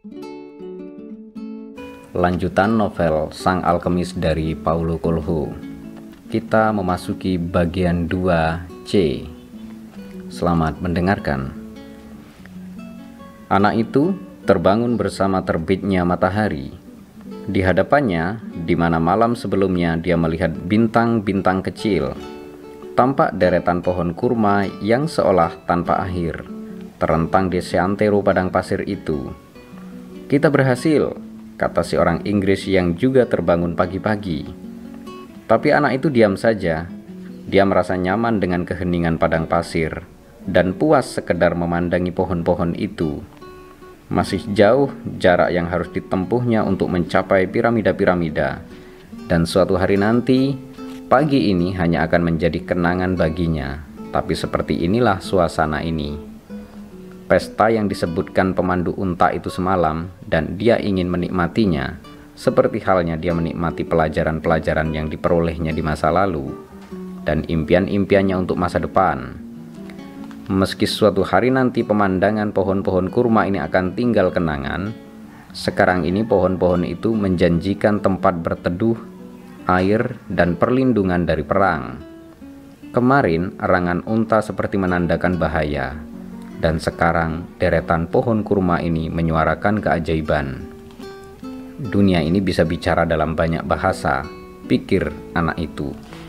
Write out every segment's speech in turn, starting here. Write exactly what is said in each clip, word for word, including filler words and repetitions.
Lanjutan novel Sang Alkemis dari Paulo Coelho. Kita memasuki bagian dua C. Selamat mendengarkan. Anak itu terbangun bersama terbitnya matahari. Di hadapannya, di mana malam sebelumnya dia melihat bintang-bintang kecil, tampak deretan pohon kurma yang seolah tanpa akhir, terentang di seantero padang pasir itu. "Kita berhasil," kata si orang Inggris yang juga terbangun pagi-pagi. Tapi anak itu diam saja. Dia merasa nyaman dengan keheningan padang pasir dan puas sekedar memandangi pohon-pohon itu. Masih jauh jarak yang harus ditempuhnya untuk mencapai piramida-piramida. Dan suatu hari nanti, pagi ini hanya akan menjadi kenangan baginya. Tapi seperti inilah suasana ini. Pesta yang disebutkan pemandu unta itu semalam, dan dia ingin menikmatinya, seperti halnya dia menikmati pelajaran-pelajaran yang diperolehnya di masa lalu, dan impian-impiannya untuk masa depan. Meski suatu hari nanti pemandangan pohon-pohon kurma ini akan tinggal kenangan, sekarang ini pohon-pohon itu menjanjikan tempat berteduh, air, dan perlindungan dari perang. Kemarin, erangan unta seperti menandakan bahaya. Dan sekarang deretan pohon kurma ini menyuarakan keajaiban. Dunia ini bisa bicara dalam banyak bahasa, pikir anak itu.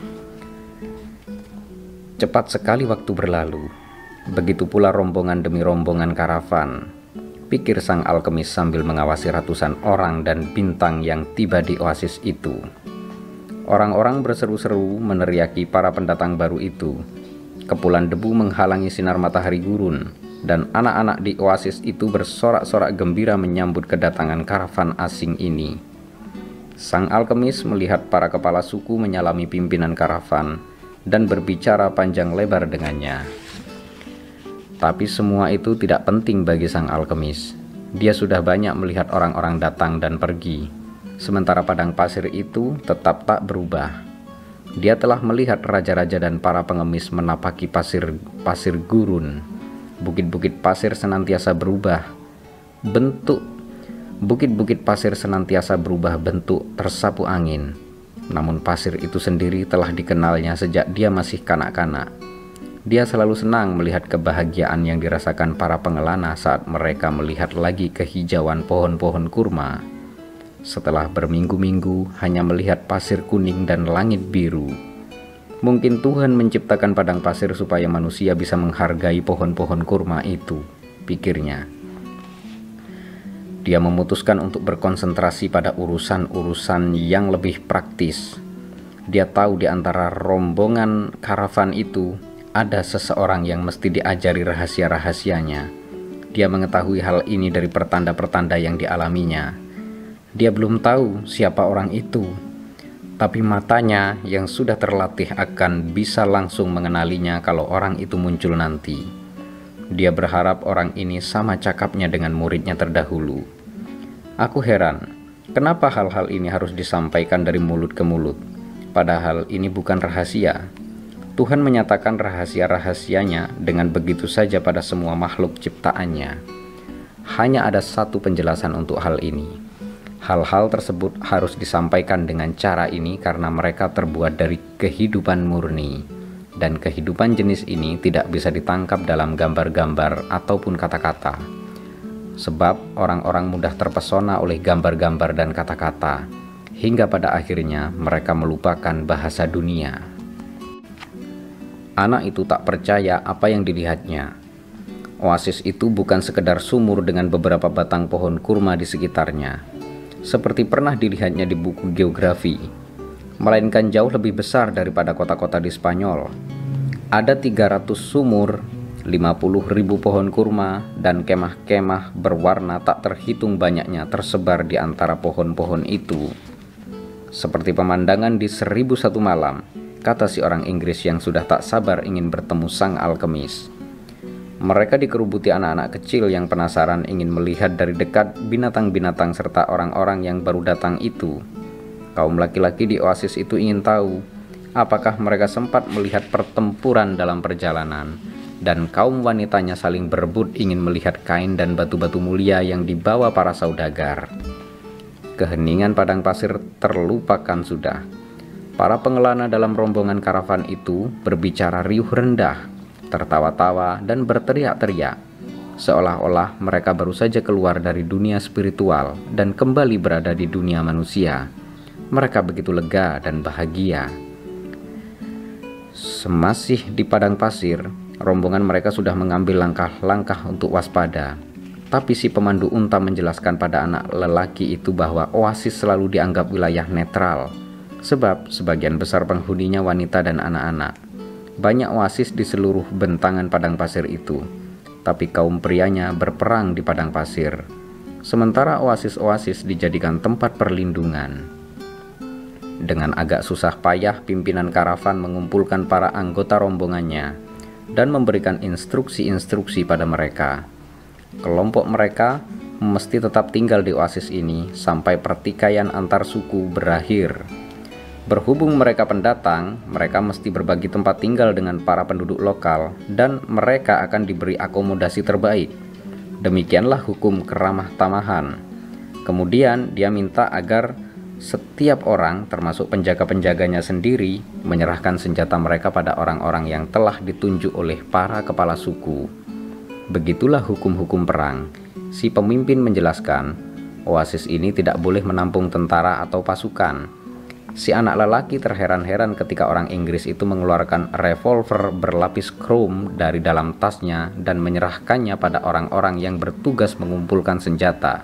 Cepat sekali waktu berlalu. Begitu pula rombongan demi rombongan karavan, pikir sang alkemis sambil mengawasi ratusan orang dan bintang yang tiba di oasis itu. Orang-orang berseru-seru meneriaki para pendatang baru itu. Kepulan debu menghalangi sinar matahari gurun, dan anak-anak di oasis itu bersorak-sorak gembira menyambut kedatangan karavan asing ini. Sang alkemis melihat para kepala suku menyalami pimpinan karavan dan berbicara panjang lebar dengannya. Tapi semua itu tidak penting bagi sang alkemis. Dia sudah banyak melihat orang-orang datang dan pergi, sementara padang pasir itu tetap tak berubah. Dia telah melihat raja-raja dan para pengemis menapaki pasir-pasir gurun. Bukit-bukit pasir senantiasa berubah bentuk. Bukit-bukit pasir senantiasa berubah bentuk tersapu angin. Namun pasir itu sendiri telah dikenalnya sejak dia masih kanak-kanak. Dia selalu senang melihat kebahagiaan yang dirasakan para pengelana saat mereka melihat lagi kehijauan pohon-pohon kurma. Setelah berminggu-minggu hanya melihat pasir kuning dan langit biru. Mungkin Tuhan menciptakan padang pasir supaya manusia bisa menghargai pohon-pohon kurma itu, pikirnya. Dia memutuskan untuk berkonsentrasi pada urusan-urusan yang lebih praktis. Dia tahu di antara rombongan karavan itu ada seseorang yang mesti diajari rahasia-rahasianya. Dia mengetahui hal ini dari pertanda-pertanda yang dialaminya. Dia belum tahu siapa orang itu, tapi matanya yang sudah terlatih akan bisa langsung mengenalinya kalau orang itu muncul nanti. Dia berharap orang ini sama cakapnya dengan muridnya terdahulu. Aku heran, kenapa hal-hal ini harus disampaikan dari mulut ke mulut, padahal ini bukan rahasia. Tuhan menyatakan rahasia-rahasianya dengan begitu saja pada semua makhluk ciptaannya. Hanya ada satu penjelasan untuk hal ini. Hal-hal tersebut harus disampaikan dengan cara ini karena mereka terbuat dari kehidupan murni, dan kehidupan jenis ini tidak bisa ditangkap dalam gambar-gambar ataupun kata-kata. Sebab orang-orang mudah terpesona oleh gambar-gambar dan kata-kata, hingga pada akhirnya mereka melupakan bahasa dunia. Anak itu tak percaya apa yang dilihatnya. Oasis itu bukan sekedar sumur dengan beberapa batang pohon kurma di sekitarnya, seperti pernah dilihatnya di buku geografi, melainkan jauh lebih besar daripada kota-kota di Spanyol. Ada tiga ratus sumur, lima puluh ribu pohon kurma, dan kemah-kemah berwarna tak terhitung banyaknya tersebar di antara pohon-pohon itu. Seperti pemandangan di seribu satu malam, kata si orang Inggris yang sudah tak sabar ingin bertemu sang alkemis. Mereka dikerubuti anak-anak kecil yang penasaran ingin melihat dari dekat binatang-binatang serta orang-orang yang baru datang itu. Kaum laki-laki di oasis itu ingin tahu apakah mereka sempat melihat pertempuran dalam perjalanan, dan kaum wanitanya saling berebut ingin melihat kain dan batu-batu mulia yang dibawa para saudagar. Keheningan padang pasir terlupakan sudah. Para pengelana dalam rombongan karavan itu berbicara riuh rendah, tertawa-tawa dan berteriak-teriak, seolah-olah mereka baru saja keluar dari dunia spiritual dan kembali berada di dunia manusia. Mereka begitu lega dan bahagia. Semasih di padang pasir, rombongan mereka sudah mengambil langkah-langkah untuk waspada. Tapi si pemandu unta menjelaskan pada anak lelaki itu bahwa oasis selalu dianggap wilayah netral, sebab sebagian besar penghuninya wanita dan anak-anak. Banyak oasis di seluruh bentangan padang pasir itu, tapi kaum prianya berperang di padang pasir, sementara oasis-oasis dijadikan tempat perlindungan. Dengan agak susah payah, pimpinan karavan mengumpulkan para anggota rombongannya dan memberikan instruksi-instruksi pada mereka. Kelompok mereka mesti tetap tinggal di oasis ini sampai pertikaian antar suku berakhir. Berhubung mereka pendatang, mereka mesti berbagi tempat tinggal dengan para penduduk lokal dan mereka akan diberi akomodasi terbaik. Demikianlah hukum keramah tamahan. Kemudian dia minta agar setiap orang, termasuk penjaga-penjaganya sendiri, menyerahkan senjata mereka pada orang-orang yang telah ditunjuk oleh para kepala suku. Begitulah hukum-hukum perang. Si pemimpin menjelaskan, oasis ini tidak boleh menampung tentara atau pasukan. Si anak lelaki terheran-heran ketika orang Inggris itu mengeluarkan revolver berlapis krom dari dalam tasnya dan menyerahkannya pada orang-orang yang bertugas mengumpulkan senjata.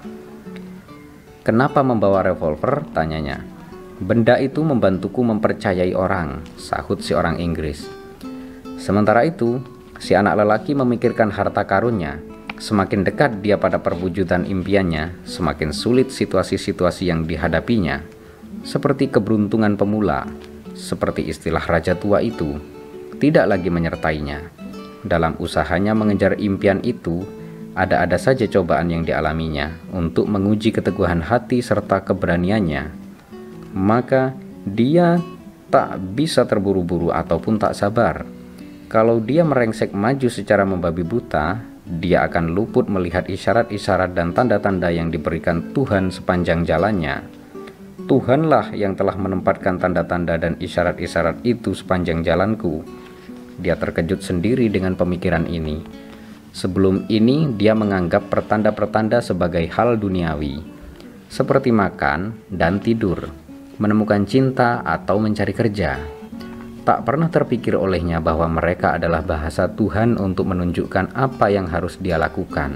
"Kenapa membawa revolver?" tanyanya. "Benda itu membantuku mempercayai orang," sahut si orang Inggris. Sementara itu, si anak lelaki memikirkan harta karunnya. Semakin dekat dia pada perwujudan impiannya, semakin sulit situasi-situasi yang dihadapinya. Seperti keberuntungan pemula, seperti istilah raja tua itu, tidak lagi menyertainya. Dalam usahanya mengejar impian itu, ada-ada saja cobaan yang dialaminya untuk menguji keteguhan hati serta keberaniannya. Maka dia tak bisa terburu-buru ataupun tak sabar. Kalau dia merengsek maju secara membabi buta, dia akan luput melihat isyarat-isyarat dan tanda-tanda yang diberikan Tuhan sepanjang jalannya. Tuhanlah yang telah menempatkan tanda-tanda dan isyarat-isyarat itu sepanjang jalanku. Dia terkejut sendiri dengan pemikiran ini. Sebelum ini dia menganggap pertanda-pertanda sebagai hal duniawi, seperti makan dan tidur, menemukan cinta atau mencari kerja. Tak pernah terpikir olehnya bahwa mereka adalah bahasa Tuhan untuk menunjukkan apa yang harus dia lakukan.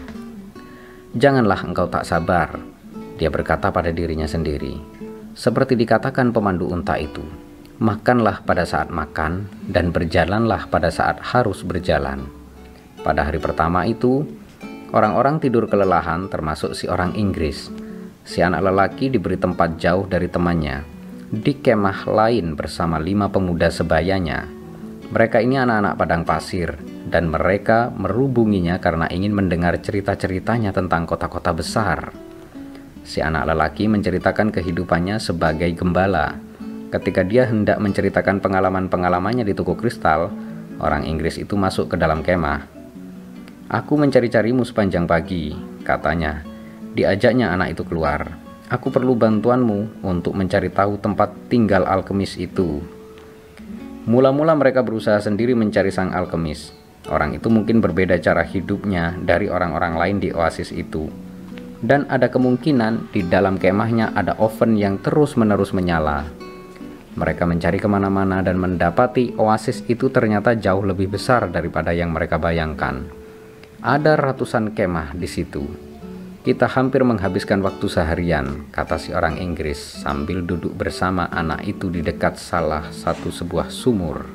"Janganlah engkau tak sabar," dia berkata pada dirinya sendiri. Seperti dikatakan pemandu unta itu, "Makanlah pada saat makan dan berjalanlah pada saat harus berjalan." Pada hari pertama itu, orang-orang tidur kelelahan termasuk si orang Inggris. Si anak lelaki diberi tempat jauh dari temannya, di kemah lain bersama lima pemuda sebayanya. Mereka ini anak-anak padang pasir, dan mereka merubunginya karena ingin mendengar cerita-ceritanya tentang kota-kota besar. Si anak lelaki menceritakan kehidupannya sebagai gembala. Ketika dia hendak menceritakan pengalaman-pengalamannya di toko kristal, orang Inggris itu masuk ke dalam kemah. "Aku mencari-carimu sepanjang pagi," katanya. Diajaknya anak itu keluar. "Aku perlu bantuanmu untuk mencari tahu tempat tinggal alkemis itu." Mula-mula mereka berusaha sendiri mencari sang alkemis. Orang itu mungkin berbeda cara hidupnya dari orang-orang lain di oasis itu. Dan ada kemungkinan di dalam kemahnya ada oven yang terus-menerus menyala. Mereka mencari kemana-mana dan mendapati oasis itu ternyata jauh lebih besar daripada yang mereka bayangkan. Ada ratusan kemah di situ. "Kita hampir menghabiskan waktu seharian," kata si orang Inggris sambil duduk bersama anak itu di dekat salah satu sebuah sumur.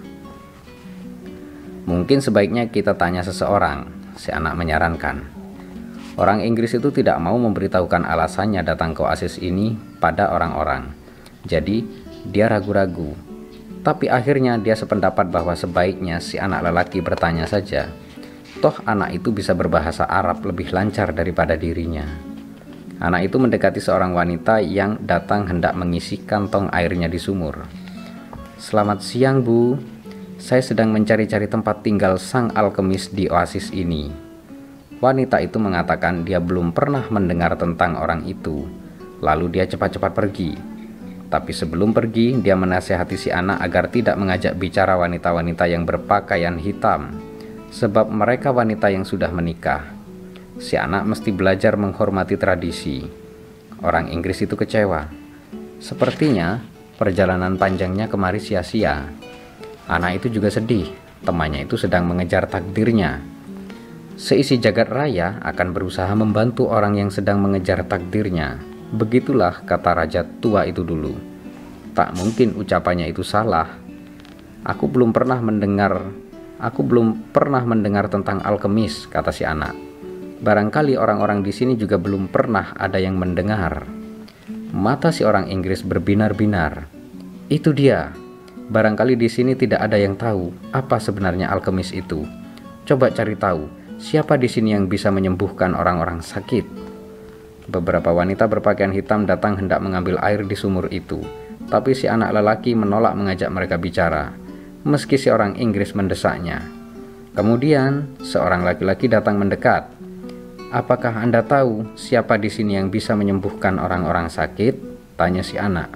"Mungkin sebaiknya kita tanya seseorang," si anak menyarankan. Orang Inggris itu tidak mau memberitahukan alasannya datang ke oasis ini pada orang-orang. Jadi, dia ragu-ragu. Tapi akhirnya dia sependapat bahwa sebaiknya si anak lelaki bertanya saja. Toh anak itu bisa berbahasa Arab lebih lancar daripada dirinya. Anak itu mendekati seorang wanita yang datang hendak mengisi kantong airnya di sumur. "Selamat siang, Bu. Saya sedang mencari-cari tempat tinggal sang alkemis di oasis ini." Wanita itu mengatakan dia belum pernah mendengar tentang orang itu. Lalu dia cepat-cepat pergi. Tapi sebelum pergi, dia menasihati si anak agar tidak mengajak bicara wanita-wanita yang berpakaian hitam, sebab mereka wanita yang sudah menikah. Si anak mesti belajar menghormati tradisi. Orang Inggris itu kecewa. Sepertinya perjalanan panjangnya kemari sia-sia. Anak itu juga sedih. Temannya itu sedang mengejar takdirnya. Seisi jagat raya akan berusaha membantu orang yang sedang mengejar takdirnya. Begitulah kata raja tua itu dulu. Tak mungkin ucapannya itu salah. Aku belum pernah mendengar Aku belum pernah mendengar tentang alkemis, kata si anak. Barangkali orang-orang di sini juga belum pernah ada yang mendengar. Mata si orang Inggris berbinar-binar. Itu dia. Barangkali di sini tidak ada yang tahu apa sebenarnya alkemis itu. Coba cari tahu, siapa di sini yang bisa menyembuhkan orang-orang sakit? Beberapa wanita berpakaian hitam datang hendak mengambil air di sumur itu, tapi si anak lelaki menolak mengajak mereka bicara, meski si orang Inggris mendesaknya. Kemudian, seorang laki-laki datang mendekat. "Apakah Anda tahu siapa di sini yang bisa menyembuhkan orang-orang sakit?" tanya si anak.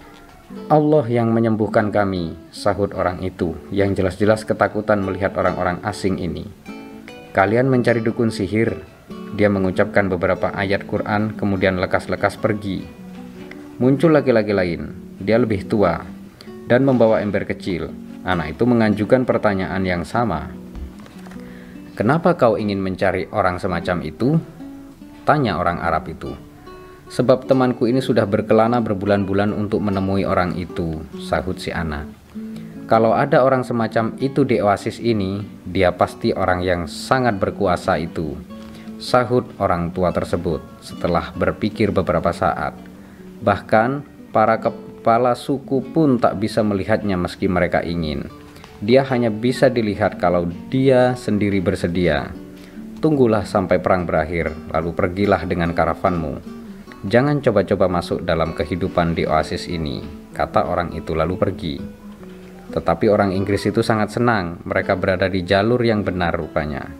"Allah yang menyembuhkan kami," sahut orang itu, yang jelas-jelas ketakutan melihat orang-orang asing ini. "Kalian mencari dukun sihir?" Dia mengucapkan beberapa ayat Quran, kemudian lekas-lekas pergi. Muncul laki-laki lain. Dia lebih tua dan membawa ember kecil. Anak itu mengajukan pertanyaan yang sama. "Kenapa kau ingin mencari orang semacam itu?" tanya orang Arab itu. "Sebab temanku ini sudah berkelana berbulan-bulan untuk menemui orang itu," sahut si anak. "Kalau ada orang semacam itu di oasis ini, dia pasti orang yang sangat berkuasa itu," sahut orang tua tersebut setelah berpikir beberapa saat. "Bahkan para kepala suku pun tak bisa melihatnya meski mereka ingin. Dia hanya bisa dilihat kalau dia sendiri bersedia. Tunggulah sampai perang berakhir, lalu pergilah dengan karavanmu. Jangan coba-coba masuk dalam kehidupan di oasis ini," kata orang itu lalu pergi. Tetapi orang Inggris itu sangat senang mereka berada di jalur yang benar rupanya.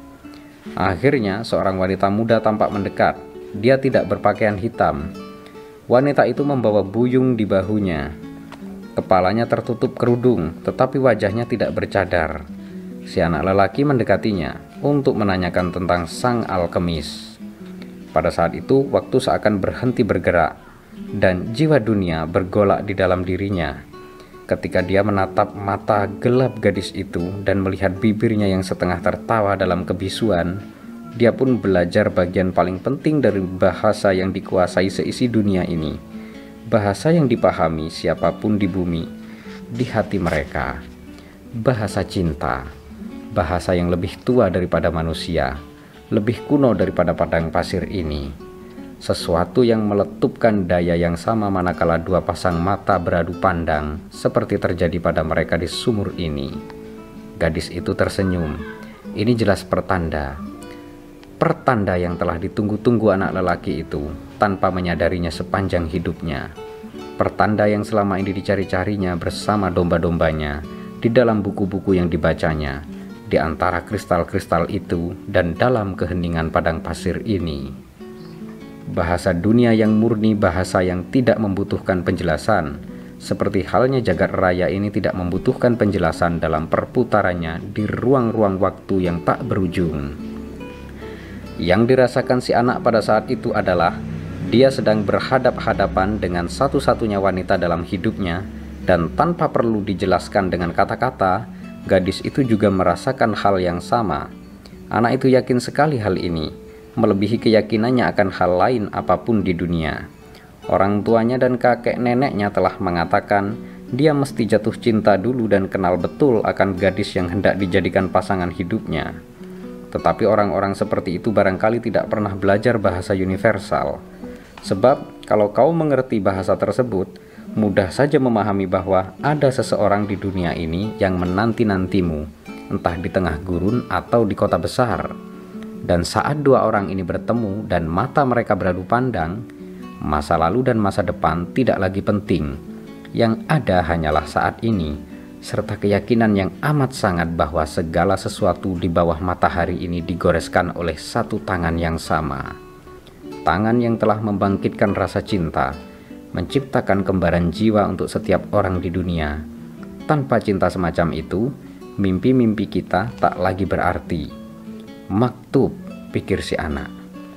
Akhirnya seorang wanita muda tampak mendekat. Dia tidak berpakaian hitam. Wanita itu membawa buyung di bahunya. Kepalanya tertutup kerudung, tetapi wajahnya tidak bercadar. Si anak lelaki mendekatinya untuk menanyakan tentang sang alkemis. Pada saat itu waktu seakan berhenti bergerak, dan jiwa dunia bergolak di dalam dirinya. Ketika dia menatap mata gelap gadis itu dan melihat bibirnya yang setengah tertawa dalam kebisuan, dia pun belajar bagian paling penting dari bahasa yang dikuasai seisi dunia ini. Bahasa yang dipahami siapapun di bumi, di hati mereka. Bahasa cinta. Bahasa yang lebih tua daripada manusia, lebih kuno daripada padang pasir ini. Sesuatu yang meletupkan daya yang sama manakala dua pasang mata beradu pandang, seperti terjadi pada mereka di sumur ini. Gadis itu tersenyum. Ini jelas pertanda. Pertanda yang telah ditunggu-tunggu anak lelaki itu, tanpa menyadarinya sepanjang hidupnya. Pertanda yang selama ini dicari-carinya bersama domba-dombanya, di dalam buku-buku yang dibacanya, di antara kristal-kristal itu, dan dalam keheningan padang pasir ini. Bahasa dunia yang murni, bahasa yang tidak membutuhkan penjelasan, seperti halnya jagat raya ini tidak membutuhkan penjelasan dalam perputarannya di ruang-ruang waktu yang tak berujung. Yang dirasakan si anak pada saat itu adalah dia sedang berhadap-hadapan dengan satu-satunya wanita dalam hidupnya, dan tanpa perlu dijelaskan dengan kata-kata, gadis itu juga merasakan hal yang sama. Anak itu yakin sekali hal ini, melebihi keyakinannya akan hal lain apapun di dunia. Orang tuanya dan kakek neneknya telah mengatakan dia mesti jatuh cinta dulu dan kenal betul akan gadis yang hendak dijadikan pasangan hidupnya. Tetapi orang-orang seperti itu barangkali tidak pernah belajar bahasa universal. Sebab kalau kau mengerti bahasa tersebut, mudah saja memahami bahwa ada seseorang di dunia ini yang menanti-nantimu, entah di tengah gurun atau di kota besar. Dan saat dua orang ini bertemu dan mata mereka beradu pandang, masa lalu dan masa depan tidak lagi penting. Yang ada hanyalah saat ini, serta keyakinan yang amat sangat bahwa segala sesuatu di bawah matahari ini digoreskan oleh satu tangan yang sama. Tangan yang telah membangkitkan rasa cinta, menciptakan kembaran jiwa untuk setiap orang di dunia. Tanpa cinta semacam itu, mimpi-mimpi kita tak lagi berarti. Maktub, pikir si anak.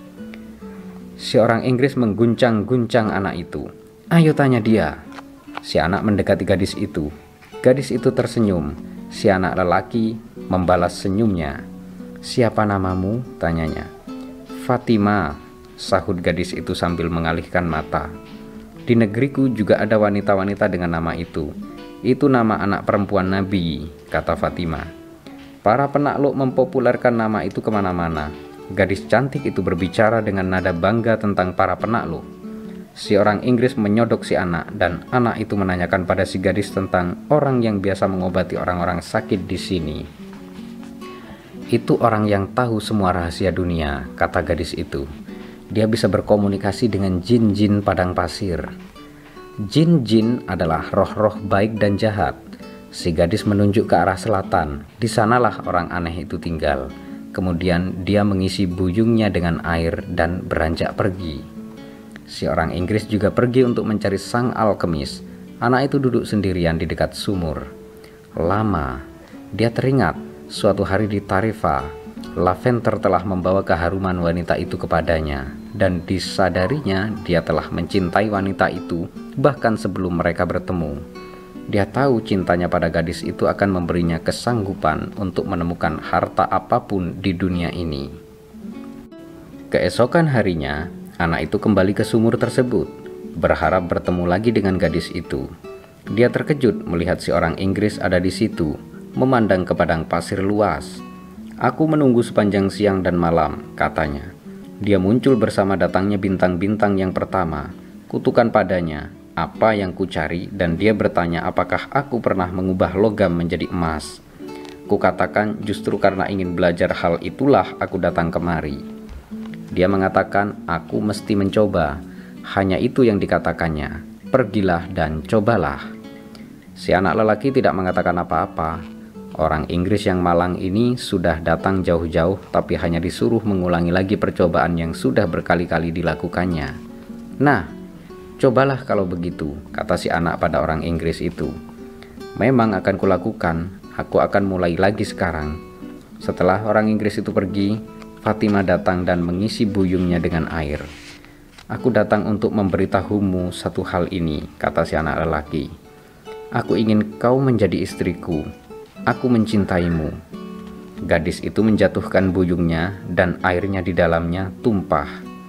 Si orang Inggris mengguncang-guncang anak itu. Ayo tanya dia. Si anak mendekati gadis itu. Gadis itu tersenyum. Si anak lelaki membalas senyumnya. Siapa namamu? Tanyanya. Fatima, sahut gadis itu sambil mengalihkan mata. Di negeriku juga ada wanita-wanita dengan nama itu. Itu nama anak perempuan Nabi, kata Fatima. Para penakluk mempopulerkan nama itu kemana-mana. Gadis cantik itu berbicara dengan nada bangga tentang para penakluk. Si orang Inggris menyodok si anak, dan anak itu menanyakan pada si gadis tentang orang yang biasa mengobati orang-orang sakit di sini. Itu orang yang tahu semua rahasia dunia, kata gadis itu. Dia bisa berkomunikasi dengan jin-jin padang pasir. Jin-jin adalah roh-roh baik dan jahat. Si gadis menunjuk ke arah selatan. Di sanalah orang aneh itu tinggal. Kemudian dia mengisi buyungnya dengan air dan beranjak pergi. Si orang Inggris juga pergi untuk mencari sang alkemis. Anak itu duduk sendirian di dekat sumur. Lama, dia teringat suatu hari di Tarifa, lavender telah membawa keharuman wanita itu kepadanya, dan disadarinya dia telah mencintai wanita itu bahkan sebelum mereka bertemu. Dia tahu cintanya pada gadis itu akan memberinya kesanggupan untuk menemukan harta apapun di dunia ini. Keesokan harinya, anak itu kembali ke sumur tersebut, berharap bertemu lagi dengan gadis itu. Dia terkejut melihat si orang Inggris ada di situ, memandang ke padang pasir luas. Aku menunggu sepanjang siang dan malam, katanya. Dia muncul bersama datangnya bintang-bintang yang pertama. Kutukan padanya, apa yang kucari, dan dia bertanya apakah aku pernah mengubah logam menjadi emas. Kukatakan justru karena ingin belajar hal itulah aku datang kemari. Dia mengatakan aku mesti mencoba. Hanya itu yang dikatakannya. Pergilah dan cobalah. Si anak lelaki tidak mengatakan apa-apa. Orang Inggris yang malang ini sudah datang jauh-jauh, tapi hanya disuruh mengulangi lagi percobaan yang sudah berkali-kali dilakukannya. Nah, cobalah kalau begitu, kata si anak pada orang Inggris itu. Memang akan kulakukan, aku akan mulai lagi sekarang. Setelah orang Inggris itu pergi, Fatima datang dan mengisi buyungnya dengan air. Aku datang untuk memberitahumu satu hal ini, kata si anak lelaki. Aku ingin kau menjadi istriku. Aku mencintaimu. Gadis itu menjatuhkan buyungnya dan airnya di dalamnya tumpah.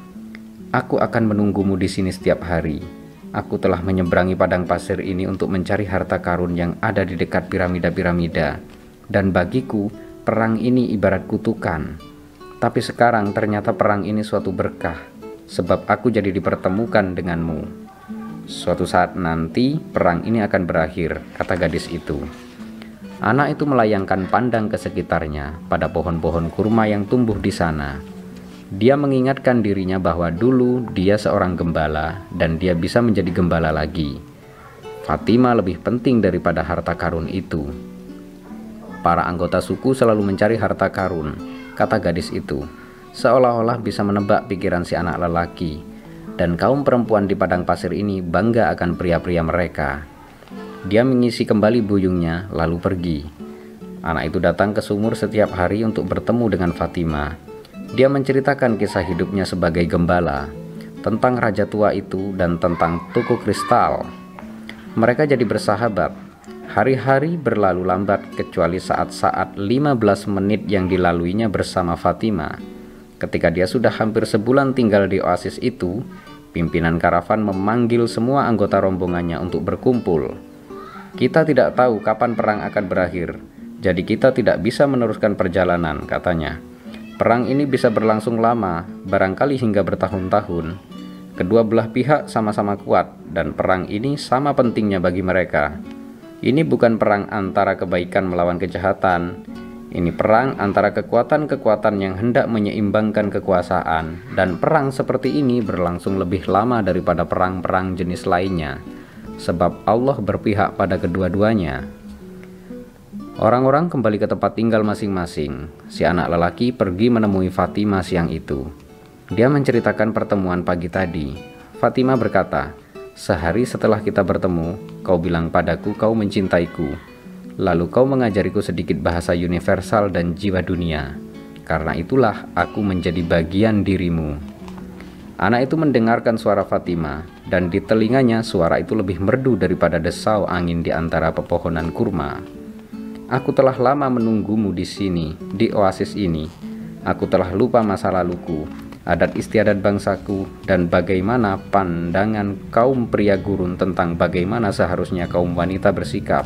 Aku akan menunggumu di sini setiap hari. Aku telah menyeberangi padang pasir ini untuk mencari harta karun yang ada di dekat piramida-piramida. Dan bagiku, perang ini ibarat kutukan. Tapi sekarang ternyata perang ini suatu berkah, sebab aku jadi dipertemukan denganmu. Suatu saat nanti perang ini akan berakhir, kata gadis itu. Anak itu melayangkan pandang ke sekitarnya pada pohon-pohon kurma yang tumbuh di sana. Dia mengingatkan dirinya bahwa dulu dia seorang gembala dan dia bisa menjadi gembala lagi. Fatima lebih penting daripada harta karun itu. Para anggota suku selalu mencari harta karun, kata gadis itu, seolah-olah bisa menebak pikiran si anak lelaki. Dan kaum perempuan di padang pasir ini bangga akan pria-pria mereka. Dia mengisi kembali buyungnya lalu pergi. Anak itu datang ke sumur setiap hari untuk bertemu dengan Fatima. Dia menceritakan kisah hidupnya sebagai gembala, tentang raja tua itu dan tentang tuku kristal. Mereka jadi bersahabat. Hari-hari berlalu lambat kecuali saat-saat lima belas menit yang dilaluinya bersama Fatima. Ketika dia sudah hampir sebulan tinggal di oasis itu, pimpinan karavan memanggil semua anggota rombongannya untuk berkumpul. Kita tidak tahu kapan perang akan berakhir, jadi kita tidak bisa meneruskan perjalanan, katanya. Perang ini bisa berlangsung lama, barangkali hingga bertahun-tahun. Kedua belah pihak sama-sama kuat, dan perang ini sama pentingnya bagi mereka. Ini bukan perang antara kebaikan melawan kejahatan. Ini perang antara kekuatan-kekuatan yang hendak menyeimbangkan kekuasaan, dan perang seperti ini berlangsung lebih lama daripada perang-perang jenis lainnya, sebab Allah berpihak pada kedua-duanya. Orang-orang kembali ke tempat tinggal masing-masing. Si anak lelaki pergi menemui Fatimah siang itu. Dia menceritakan pertemuan pagi tadi. Fatimah berkata, "Sehari setelah kita bertemu, kau bilang padaku kau mencintaiku. Lalu kau mengajariku sedikit bahasa universal dan jiwa dunia. Karena itulah aku menjadi bagian dirimu." Anak itu mendengarkan suara Fatimah, dan di telinganya suara itu lebih merdu daripada desau angin di antara pepohonan kurma. "Aku telah lama menunggumu di sini, di oasis ini. Aku telah lupa masa laluku, adat istiadat bangsaku, dan bagaimana pandangan kaum pria gurun tentang bagaimana seharusnya kaum wanita bersikap.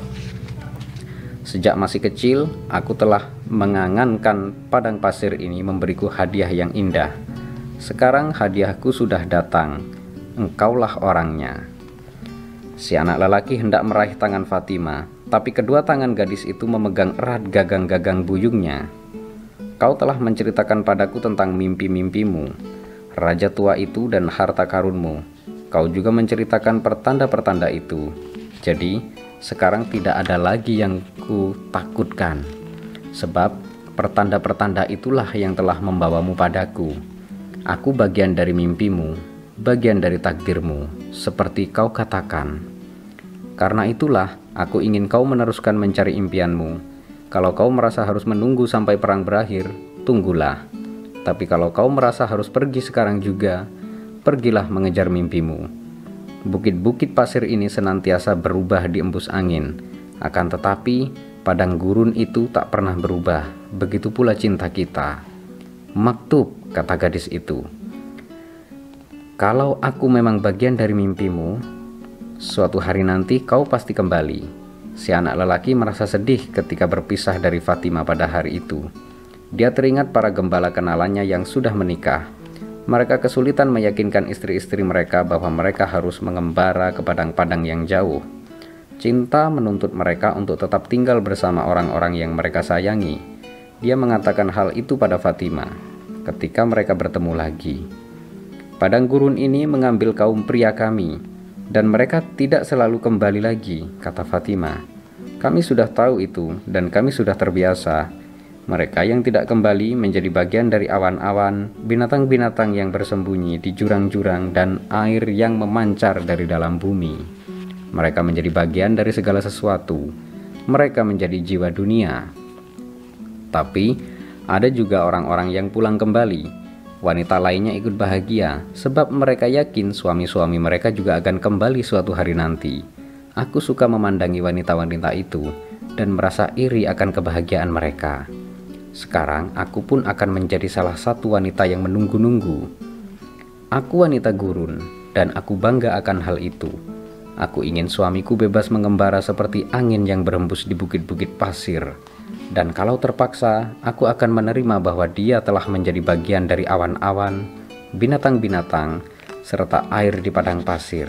Sejak masih kecil, aku telah mengangankan padang pasir ini memberiku hadiah yang indah. Sekarang hadiahku sudah datang, engkaulah orangnya." Si anak lelaki hendak meraih tangan Fatimah, tapi kedua tangan gadis itu memegang erat gagang-gagang buyungnya. "Kau telah menceritakan padaku tentang mimpi-mimpimu, raja tua itu dan harta karunmu. Kau juga menceritakan pertanda-pertanda itu. Jadi, sekarang tidak ada lagi yang ku takutkan, sebab pertanda-pertanda itulah yang telah membawamu padaku. Aku bagian dari mimpimu, bagian dari takdirmu, seperti kau katakan. Karena itulah aku ingin kau meneruskan mencari impianmu. Kalau kau merasa harus menunggu sampai perang berakhir, tunggulah. Tapi kalau kau merasa harus pergi sekarang juga, pergilah mengejar mimpimu. Bukit-bukit pasir ini senantiasa berubah di embus angin. Akan tetapi, padang gurun itu tak pernah berubah. Begitu pula cinta kita." "Maktub," kata gadis itu. "Kalau aku memang bagian dari mimpimu, suatu hari nanti kau pasti kembali." Si anak lelaki merasa sedih ketika berpisah dari Fatimah pada hari itu. Dia teringat para gembala kenalannya yang sudah menikah. Mereka kesulitan meyakinkan istri-istri mereka bahwa mereka harus mengembara ke padang-padang yang jauh. Cinta menuntut mereka untuk tetap tinggal bersama orang-orang yang mereka sayangi. Dia mengatakan hal itu pada Fatimah ketika mereka bertemu lagi. "Padang gurun ini mengambil kaum pria kami, dan mereka tidak selalu kembali lagi," kata Fatimah. "Kami sudah tahu itu, dan kami sudah terbiasa. Mereka yang tidak kembali menjadi bagian dari awan-awan, binatang-binatang yang bersembunyi di jurang-jurang, dan air yang memancar dari dalam bumi. Mereka menjadi bagian dari segala sesuatu. Mereka menjadi jiwa dunia. Tapi ada juga orang-orang yang pulang kembali. Wanita lainnya ikut bahagia, sebab mereka yakin suami-suami mereka juga akan kembali suatu hari nanti. Aku suka memandangi wanita-wanita itu dan merasa iri akan kebahagiaan mereka. Sekarang aku pun akan menjadi salah satu wanita yang menunggu-nunggu. Aku wanita gurun, dan aku bangga akan hal itu. Aku ingin suamiku bebas mengembara seperti angin yang berhembus di bukit-bukit pasir. Dan kalau terpaksa, aku akan menerima bahwa dia telah menjadi bagian dari awan-awan, binatang-binatang, serta air di padang pasir."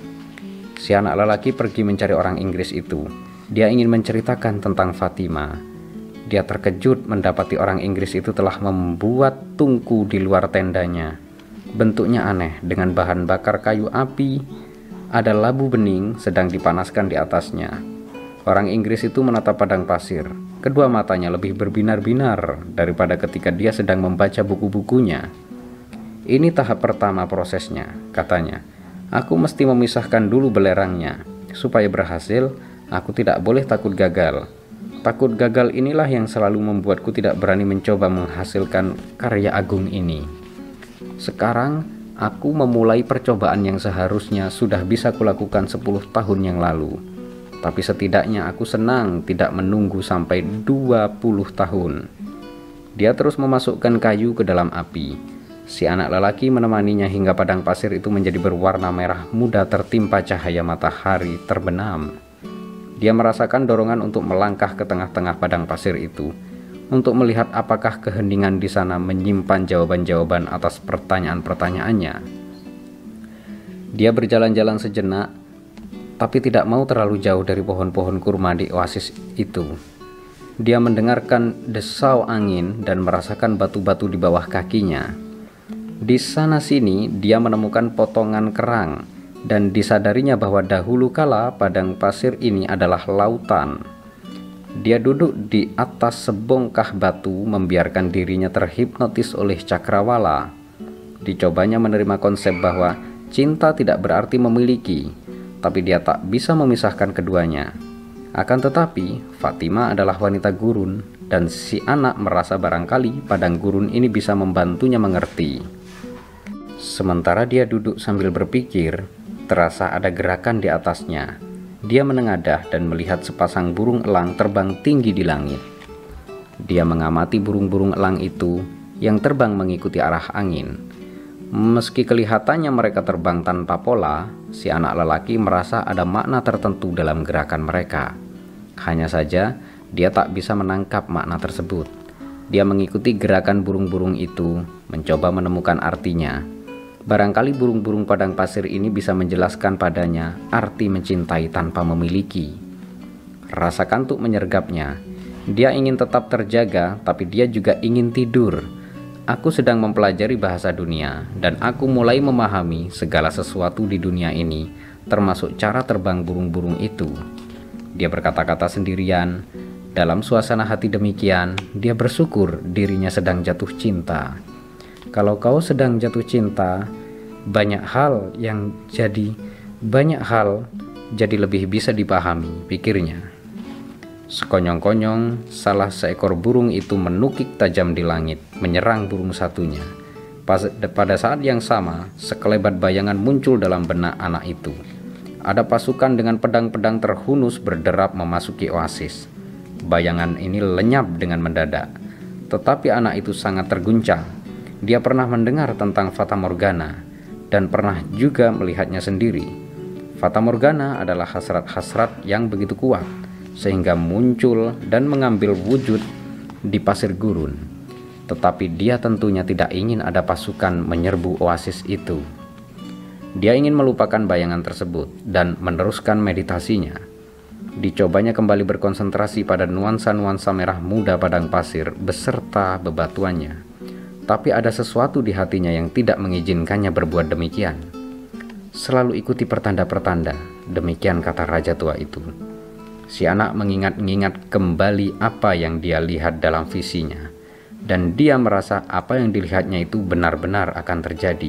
Si anak lelaki pergi mencari orang Inggris itu. Dia ingin menceritakan tentang Fatimah. Dia terkejut mendapati orang Inggris itu telah membuat tungku di luar tendanya. Bentuknya aneh, dengan bahan bakar kayu api. Ada labu bening sedang dipanaskan di atasnya. Orang Inggris itu menatap padang pasir. Kedua matanya lebih berbinar-binar daripada ketika dia sedang membaca buku-bukunya. "Ini tahap pertama prosesnya," katanya. "Aku mesti memisahkan dulu belerangnya. Supaya berhasil, aku tidak boleh takut gagal. Takut gagal inilah yang selalu membuatku tidak berani mencoba menghasilkan karya agung ini. Sekarang, aku memulai percobaan yang seharusnya sudah bisa kulakukan sepuluh tahun yang lalu. Tapi setidaknya aku senang tidak menunggu sampai dua puluh tahun." Dia terus memasukkan kayu ke dalam api. Si anak lelaki menemaninya hingga padang pasir itu menjadi berwarna merah muda tertimpa cahaya matahari terbenam. Dia merasakan dorongan untuk melangkah ke tengah-tengah padang pasir itu, untuk melihat apakah keheningan di sana menyimpan jawaban-jawaban atas pertanyaan-pertanyaannya. Dia berjalan-jalan sejenak, tapi tidak mau terlalu jauh dari pohon-pohon kurma di oasis itu. Dia mendengarkan desau angin dan merasakan batu-batu di bawah kakinya. Di sana-sini dia menemukan potongan kerang, dan disadarinya bahwa dahulu kala padang pasir ini adalah lautan. Dia duduk di atas sebongkah batu, membiarkan dirinya terhipnotis oleh cakrawala. Dicobanya menerima konsep bahwa cinta tidak berarti memiliki, tapi dia tak bisa memisahkan keduanya. Akan tetapi, Fatima adalah wanita gurun, dan si anak merasa barangkali padang gurun ini bisa membantunya mengerti. Sementara dia duduk sambil berpikir, terasa ada gerakan di atasnya. Dia menengadah dan melihat sepasang burung elang terbang tinggi di langit. Dia mengamati burung-burung elang itu yang terbang mengikuti arah angin. Meski kelihatannya mereka terbang tanpa pola, si anak lelaki merasa ada makna tertentu dalam gerakan mereka. Hanya saja, dia tak bisa menangkap makna tersebut. Dia mengikuti gerakan burung-burung itu, mencoba menemukan artinya. Barangkali burung-burung padang pasir ini bisa menjelaskan padanya arti mencintai tanpa memiliki. Rasa kantuk menyergapnya. Dia ingin tetap terjaga, tapi dia juga ingin tidur. Aku sedang mempelajari bahasa dunia, dan aku mulai memahami segala sesuatu di dunia ini, termasuk cara terbang burung-burung itu. Dia berkata-kata sendirian. Dalam suasana hati demikian, dia bersyukur dirinya sedang jatuh cinta. Kalau kau sedang jatuh cinta, banyak hal yang jadi banyak hal jadi lebih bisa dipahami, pikirnya. Sekonyong-konyong, salah seekor burung itu menukik tajam di langit, menyerang burung satunya. Pas, pada saat yang sama, sekelebat bayangan muncul dalam benak anak itu. Ada pasukan dengan pedang-pedang terhunus berderap memasuki oasis. Bayangan ini lenyap dengan mendadak, tetapi anak itu sangat terguncang. Dia pernah mendengar tentang Fata Morgana dan pernah juga melihatnya sendiri. Fata Morgana adalah hasrat-hasrat yang begitu kuat sehingga muncul dan mengambil wujud di pasir gurun. Tetapi dia tentunya tidak ingin ada pasukan menyerbu oasis itu. Dia ingin melupakan bayangan tersebut dan meneruskan meditasinya. Dicobanya kembali berkonsentrasi pada nuansa-nuansa merah muda padang pasir beserta bebatuannya. Tapi ada sesuatu di hatinya yang tidak mengizinkannya berbuat demikian. Selalu ikuti pertanda-pertanda, demikian kata raja tua itu. Si anak mengingat-ingat kembali apa yang dia lihat dalam visinya, dan dia merasa apa yang dilihatnya itu benar-benar akan terjadi.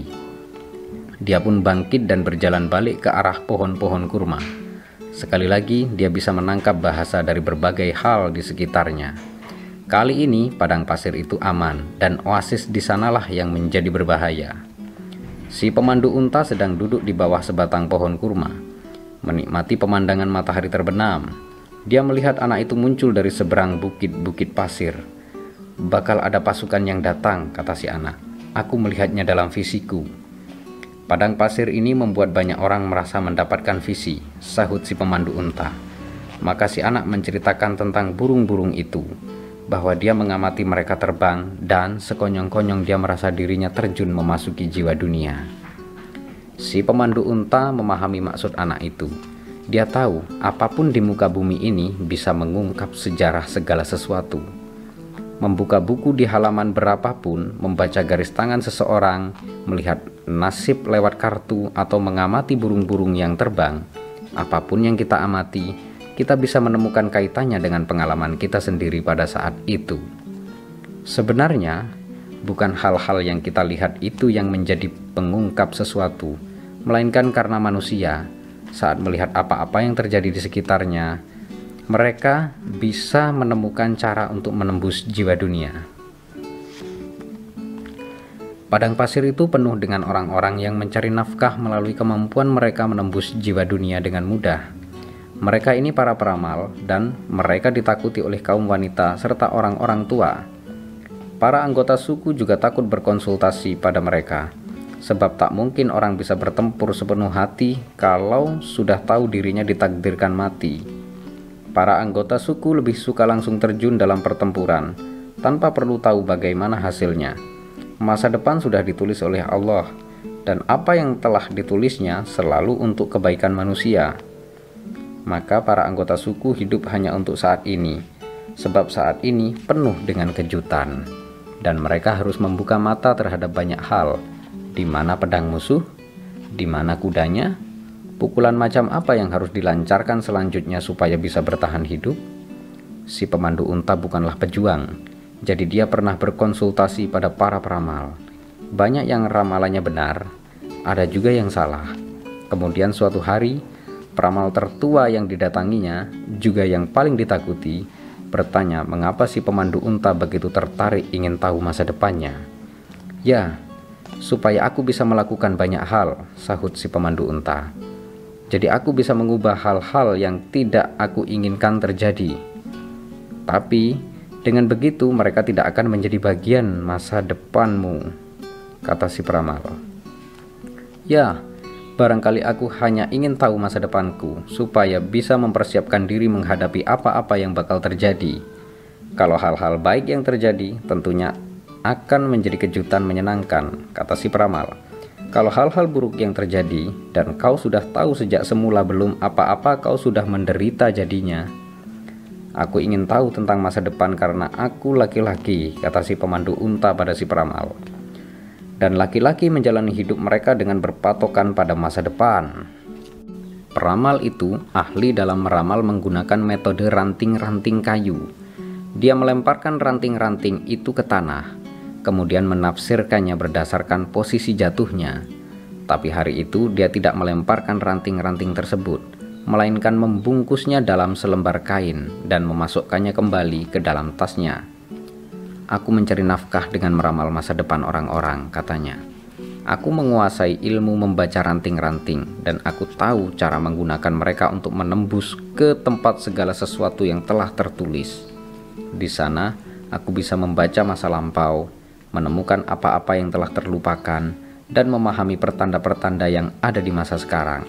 Dia pun bangkit dan berjalan balik ke arah pohon-pohon kurma. Sekali lagi dia bisa menangkap bahasa dari berbagai hal di sekitarnya. Kali ini padang pasir itu aman, dan oasis di sanalah yang menjadi berbahaya. Si pemandu unta sedang duduk di bawah sebatang pohon kurma, menikmati pemandangan matahari terbenam. Dia melihat anak itu muncul dari seberang bukit-bukit pasir. Bakal ada pasukan yang datang, kata si anak. Aku melihatnya dalam visiku. Padang pasir ini membuat banyak orang merasa mendapatkan visi, sahut si pemandu unta. Maka si anak menceritakan tentang burung-burung itu, bahwa dia mengamati mereka terbang dan sekonyong-konyong dia merasa dirinya terjun memasuki jiwa dunia. Si pemandu unta memahami maksud anak itu. Dia tahu apapun di muka bumi ini bisa mengungkap sejarah segala sesuatu. Membuka buku di halaman berapapun, membaca garis tangan seseorang, melihat nasib lewat kartu, atau mengamati burung-burung yang terbang, apapun yang kita amati, kita bisa menemukan kaitannya dengan pengalaman kita sendiri pada saat itu. Sebenarnya, bukan hal-hal yang kita lihat itu yang menjadi pengungkap sesuatu, melainkan karena manusia, saat melihat apa-apa yang terjadi di sekitarnya, mereka bisa menemukan cara untuk menembus jiwa dunia. Padang pasir itu penuh dengan orang-orang yang mencari nafkah melalui kemampuan mereka menembus jiwa dunia dengan mudah. Mereka ini para peramal, dan mereka ditakuti oleh kaum wanita serta orang-orang tua. Para anggota suku juga takut berkonsultasi pada mereka, sebab tak mungkin orang bisa bertempur sepenuh hati kalau sudah tahu dirinya ditakdirkan mati. Para anggota suku lebih suka langsung terjun dalam pertempuran, tanpa perlu tahu bagaimana hasilnya. Masa depan sudah ditulis oleh Allah, dan apa yang telah ditulisnya selalu untuk kebaikan manusia. Maka para anggota suku hidup hanya untuk saat ini, sebab saat ini penuh dengan kejutan, dan mereka harus membuka mata terhadap banyak hal, di mana pedang musuh, di mana kudanya, pukulan macam apa yang harus dilancarkan selanjutnya supaya bisa bertahan hidup. Si pemandu unta bukanlah pejuang, jadi dia pernah berkonsultasi pada para peramal. Banyak yang ramalannya benar, ada juga yang salah. Kemudian suatu hari, peramal tertua yang didatanginya, juga yang paling ditakuti, bertanya mengapa si pemandu unta begitu tertarik ingin tahu masa depannya. "Ya, supaya aku bisa melakukan banyak hal," sahut si pemandu unta. "Jadi aku bisa mengubah hal-hal yang tidak aku inginkan terjadi. Tapi dengan begitu mereka tidak akan menjadi bagian masa depanmu," kata si peramal. "Ya, barangkali aku hanya ingin tahu masa depanku supaya bisa mempersiapkan diri menghadapi apa-apa yang bakal terjadi. Kalau hal-hal baik yang terjadi, tentunya akan menjadi kejutan menyenangkan," kata si peramal. "Kalau hal-hal buruk yang terjadi dan kau sudah tahu sejak semula belum apa-apa, kau sudah menderita jadinya." "Aku ingin tahu tentang masa depan karena aku laki-laki," kata si pemandu unta pada si peramal. "Dan laki-laki menjalani hidup mereka dengan berpatokan pada masa depan." Peramal itu ahli dalam meramal menggunakan metode ranting-ranting kayu. Dia melemparkan ranting-ranting itu ke tanah, kemudian menafsirkannya berdasarkan posisi jatuhnya. Tapi hari itu dia tidak melemparkan ranting-ranting tersebut, melainkan membungkusnya dalam selembar kain dan memasukkannya kembali ke dalam tasnya. "Aku mencari nafkah dengan meramal masa depan orang-orang," katanya. "Aku menguasai ilmu membaca ranting-ranting dan aku tahu cara menggunakan mereka untuk menembus ke tempat segala sesuatu yang telah tertulis. Di sana aku bisa membaca masa lampau, menemukan apa-apa yang telah terlupakan, dan memahami pertanda-pertanda yang ada di masa sekarang.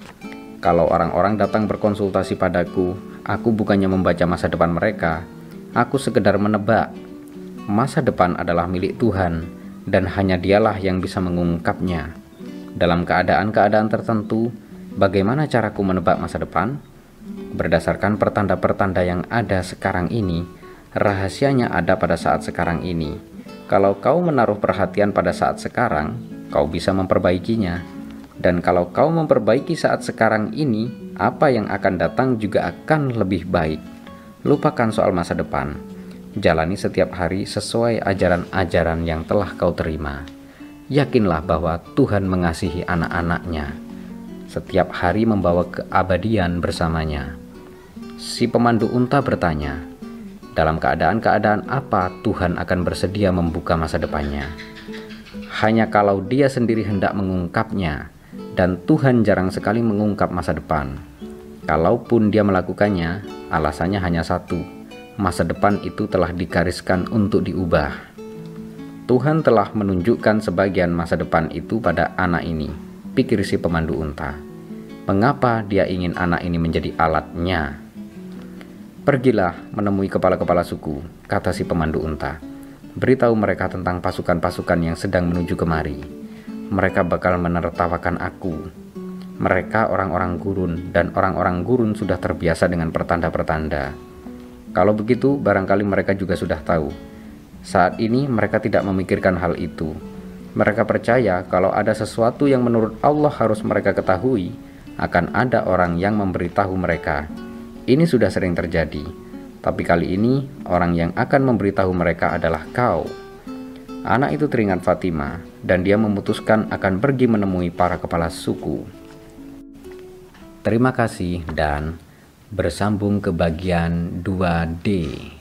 Kalau orang-orang datang berkonsultasi padaku, aku bukannya membaca masa depan mereka, aku sekedar menebak. Masa depan adalah milik Tuhan, dan hanya Dialah yang bisa mengungkapnya. Dalam keadaan-keadaan tertentu, bagaimana caraku menebak masa depan? Berdasarkan pertanda-pertanda yang ada sekarang ini, rahasianya ada pada saat sekarang ini. Kalau kau menaruh perhatian pada saat sekarang, kau bisa memperbaikinya. Dan kalau kau memperbaiki saat sekarang ini, apa yang akan datang juga akan lebih baik. Lupakan soal masa depan. Jalani setiap hari sesuai ajaran-ajaran yang telah kau terima. Yakinlah bahwa Tuhan mengasihi anak-anaknya. Setiap hari membawa keabadian bersamanya." Si pemandu unta bertanya, dalam keadaan-keadaan apa Tuhan akan bersedia membuka masa depannya? Hanya kalau Dia sendiri hendak mengungkapnya, dan Tuhan jarang sekali mengungkap masa depan. Kalaupun Dia melakukannya, alasannya hanya satu: masa depan itu telah digariskan untuk diubah. Tuhan telah menunjukkan sebagian masa depan itu pada anak ini, pikir si pemandu unta. Mengapa Dia ingin anak ini menjadi alatnya? "Pergilah menemui kepala-kepala suku," kata si pemandu unta. "Beritahu mereka tentang pasukan-pasukan yang sedang menuju kemari. Mereka bakal menertawakan aku. Mereka orang-orang gurun, dan orang-orang gurun sudah terbiasa dengan pertanda-pertanda. Kalau begitu, barangkali mereka juga sudah tahu. Saat ini mereka tidak memikirkan hal itu. Mereka percaya kalau ada sesuatu yang menurut Allah harus mereka ketahui, akan ada orang yang memberitahu mereka. Ini sudah sering terjadi, tapi kali ini orang yang akan memberitahu mereka adalah kau." Anak itu teringat Fatimah, dan dia memutuskan akan pergi menemui para kepala suku. Terima kasih dan bersambung ke bagian dua D.